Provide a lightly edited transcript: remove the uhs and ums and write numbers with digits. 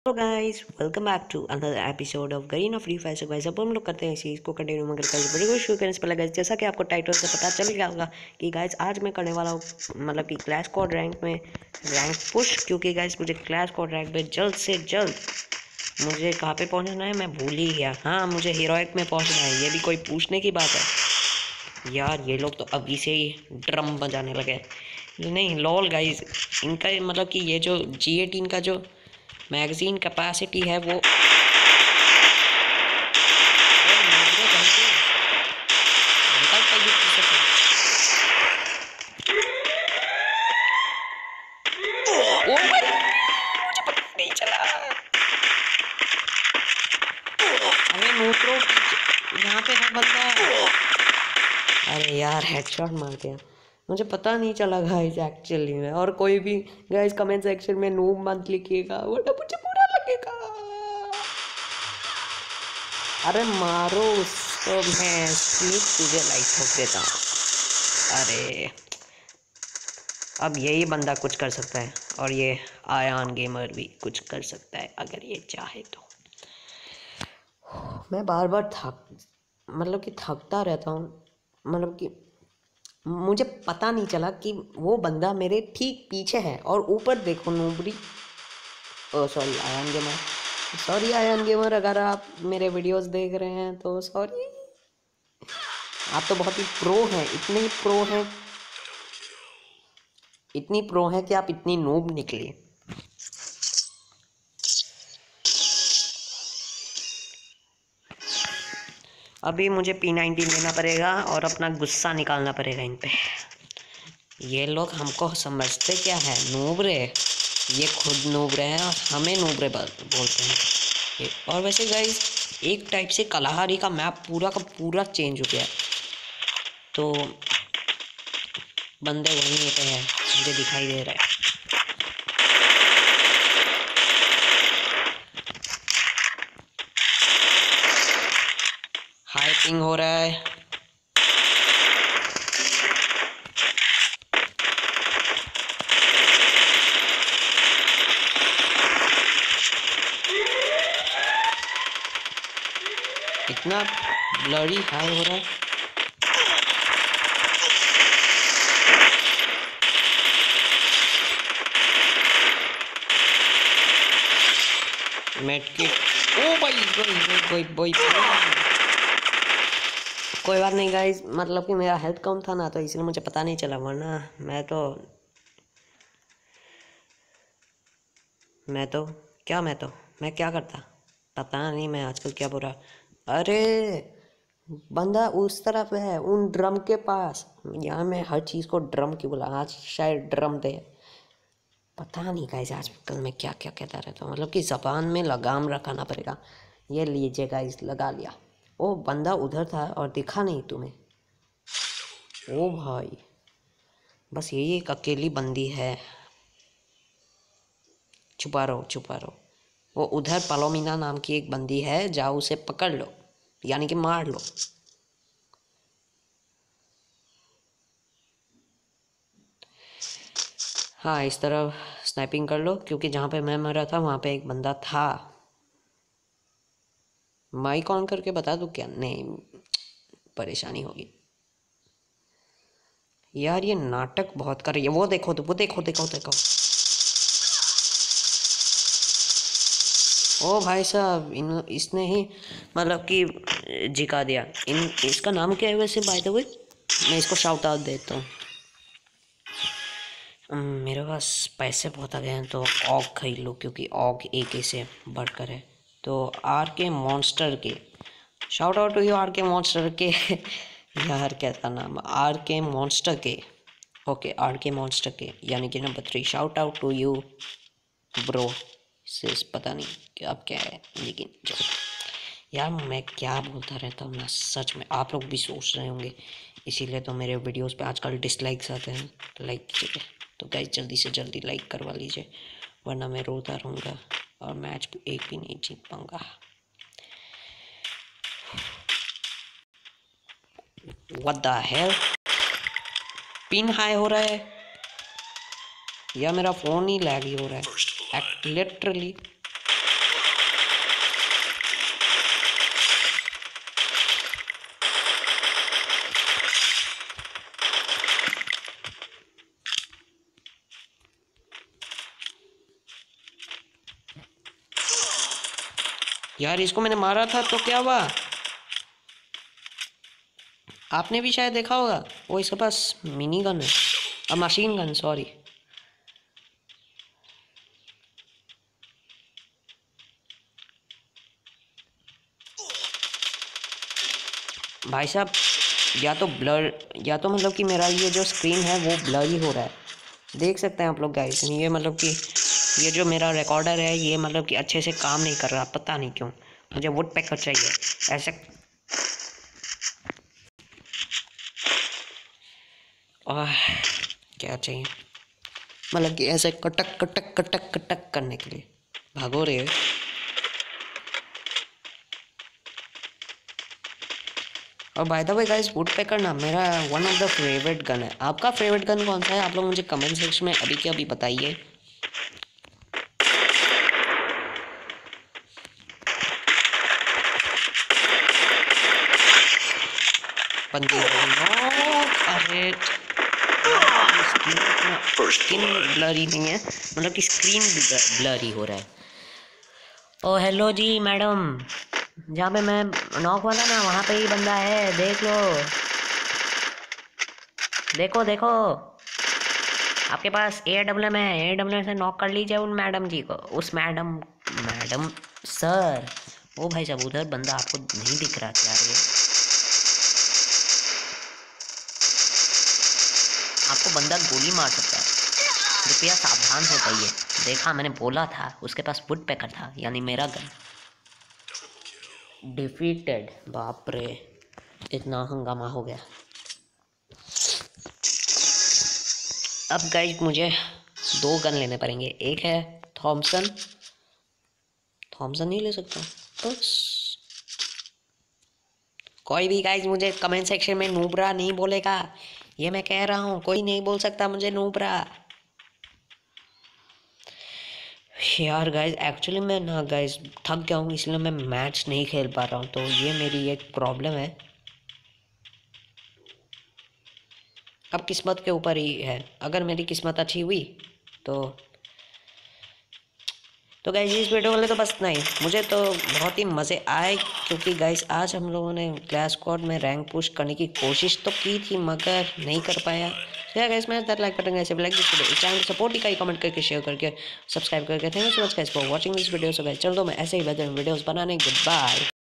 Hello guys, welcome back to another episode of Garena free fire. So guys अब हम लोग करते हैं इसी इसको कंटिन्यू, मगर गाइस बड़ी कोशिश शुरू करने से पहले गाइस, जैसा कि आपको टाइटल से पता चल गया होगा कि गाइस आज मैं करने वाला हूँ मतलब कि क्लैश स्क्वाड रैंक में रैंक पुश। क्योंकि गाइस मुझे क्लैश स्क्वाड रैंक में जल्द से जल्द मुझे कहाँ पे पहुँचना है मैं भूल ही गया। हाँ, मुझे हीरोइक में पहुँचना है, ये भी कोई पूछने की बात है यार। ये लोग तो अभी से ही ड्रम बजाने लगे। नहीं लॉल गाइस, इनका मतलब कि ये जो G18 का जो मैगजीन कैपेसिटी है वो मुझे पता नहीं चला। अरे नूत्रो यहाँ पे है बंदा। अरे यार हेडशॉट मार दिया, मुझे पता नहीं चला गाइस एक्चुअली में। और कोई भी गाइस कमेंट सेक्शन में नूब मत लिखिएगा वरना मुझे बुरा लगेगा। अरे मारो उसको, मैं स्नीक तुझे लाइट ठोक देता हूँ। अरे अब यही बंदा कुछ कर सकता है और ये आयान गेमर भी कुछ कर सकता है अगर ये चाहे तो। मैं बार बार मतलब कि थकता रहता हूँ। मतलब कि मुझे पता नहीं चला कि वो बंदा मेरे ठीक पीछे है और ऊपर देखो noobery. Oh sorry Ayaan gamer, sorry Ayaan gamer, अगर आप मेरे वीडियोस देख रहे हैं तो सॉरी। आप तो बहुत ही प्रो हैं, इतनी प्रो है कि आप इतनी नूब निकली। अभी मुझे P90 लेना पड़ेगा और अपना गुस्सा निकालना पड़ेगा इन पे। ये लोग हमको समझते क्या है, नूब रे। ये खुद नूब रहे हैं और हमें नूब रे बोलते हैं। और वैसे गाइस एक टाइप से कलाहारी का मैप पूरा का पूरा चेंज हो गया है, तो बंदे वहीं पे हैं, मुझे दिखाई दे रहा है। हाई पिंग हो रहा है। इतना ब्लरी हाई हो रहा है। मेडकिट, ओ भाई कोई बात नहीं गाइस, मतलब कि मेरा हेल्थ कम था ना तो इसलिए मुझे पता नहीं चला, वरना मैं क्या करता पता नहीं। मैं आजकल क्या बुरा। अरे बंदा उस तरफ है उन ड्रम के पास। यहाँ मैं हर चीज़ को ड्रम क्यों बोला, आज शायद ड्रम दे। पता नहीं गाइस आजकल मैं क्या क्या कहता रहता हूँ, मतलब कि ज़बान में लगाम रखाना पड़ेगा। ये लीजिए गाइस, लगा लिया। ओ बंदा उधर था और दिखा नहीं तुम्हें। ओ भाई बस यही एक अकेली बंदी है। छुपा रहो। वो उधर पलोमिना नाम की एक बंदी है, जाओ उसे पकड़ लो, यानी कि मार लो। हाँ इस तरह स्नाइपिंग कर लो, क्योंकि जहाँ पे मैं मरा था वहाँ पे एक बंदा था। माइक ऑन करके बता दूँ क्या? नहीं, परेशानी होगी यार। ये नाटक बहुत कर रही है। वो देखो देखो। ओ भाई साहब, इसने ही मतलब कि जिका दिया। इसका नाम क्या है वैसे बाय द वे? मैं इसको शाउट आउट देता हूँ। मेरे पास पैसे बहुत आ गए हैं तो ऑग खरीद लो, क्योंकि ऑग AK से बढ़कर है। तो आर के मॉन्स्टर के shout out to you, R K monster के यार कैसा नाम, आर के मॉन्स्टर के। Okay are K monster K यानी कि नंबर 3, shout out to you bro. सिर्फ पता नहीं कि अब क्या है, लेकिन चलो यार मैं क्या बोलता रहता हूँ ना, सच में आप लोग भी सोच रहे होंगे, इसीलिए तो मेरे वीडियोस पे आजकल डिसलाइक्स आते हैं। तो लाइक कीजिए, तो गाइस जल्दी से जल्दी लाइक करवा लीजिए, वरना मैं रोता रहूँगा और मैच एक भी नहीं जीत पाऊँगा। What the hell, ping high हो रहा है या मेरा फ़ोन ही लैग ही हो रहा है लिटरली। यार इसको मैंने मारा था तो क्या हुआ? आपने भी शायद देखा होगा, वो इसके पास मिनी गन है, अब मशीन गन, सॉरी। भाई साहब, या तो ब्लर, या तो मतलब कि मेरा ये जो स्क्रीन है वो ब्लर ही हो रहा है। देख सकते हैं आप लोग गाइस, ये मतलब कि ये जो मेरा रिकॉर्डर है ये मतलब कि अच्छे से काम नहीं कर रहा, पता नहीं क्यों। मुझे वुड पैकर चाहिए ऐसे। और क्या चाहिए, मतलब कि ऐसे कटक कटक कटक कटक करने के लिए। भागो रे। और by the way guys, woodpecker ना मेरा one of the favourite gun है। आपका फेवरेट गन कौन सा है? आप लोग मुझे कमेंट सेक्शन में अभी के अभी बताइए। बंदी अरे स्किन ब्लरी नहीं है, मतलब कि स्क्रीन ब्लरी हो रहा है। ओ हेलो जी मैडम, जहाँ पे मैं नॉक वाला ना वहाँ पे ही बंदा है, देख लो, देखो देखो। आपके पास AWM है, AWM से नॉक कर लीजिए उन मैडम जी को, उस मैडम, मैडम सर। ओ भाई साहब, उधर बंदा आपको नहीं दिख रहा क्या रे? आपको बंदा गोली मार सकता है, कृपया सावधान हो जाइए। देखा, मैंने बोला था उसके पास वुड पैकर था, यानी मेरा गन। डिफीटेड, बाप रे, इतना हंगामा हो गया। अब गाइस मुझे 2 गन लेने पड़ेंगे। एक है थॉमसन, थॉमसन नहीं ले सकता बस। कोई भी गाइस मुझे कमेंट सेक्शन में नूबरा नहीं बोलेगा, ये मैं कह रहा हूँ, कोई नहीं बोल सकता मुझे नूबरा। यार गाइस एक्चुअली मैं ना गाइस थक गया हूँ, इसलिए मैं मैच नहीं खेल पा रहा हूँ, तो ये मेरी एक प्रॉब्लम है। अब किस्मत के ऊपर ही है, अगर मेरी किस्मत अच्छी हुई तो गाइस इस वीडियो वाले तो बस इतना ही। मुझे तो बहुत ही मज़े आए, क्योंकि गाइस आज हम लोगों ने क्लैश स्क्वाड में रैंक पुश करने की कोशिश तो की थी मगर नहीं कर पाया। तो यार गाइस, मैं दैट लाइक बटन ऐसे लाइक दिस वीडियो, चैनल को सपोर्ट ही का कमेंट करके शेयर करके सब्सक्राइब करके। Thank you so much guys for watching this video. So guys चल दो मैं ऐसे ही बेहतर वीडियोस बनाने। Good bye.